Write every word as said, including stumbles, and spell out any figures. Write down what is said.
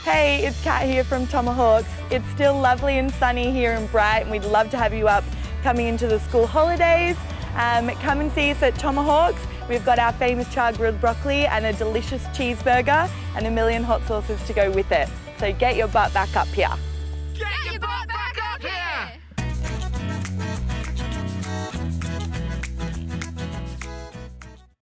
Hey, it's Kat here from Tomahawks. It's still lovely and sunny here in Bright, and we'd love to have you up coming into the school holidays. Um, come and see us at Tomahawks. We've got our famous char grilled broccoli and a delicious cheeseburger and a million hot sauces to go with it. So get your butt back up here. Get your butt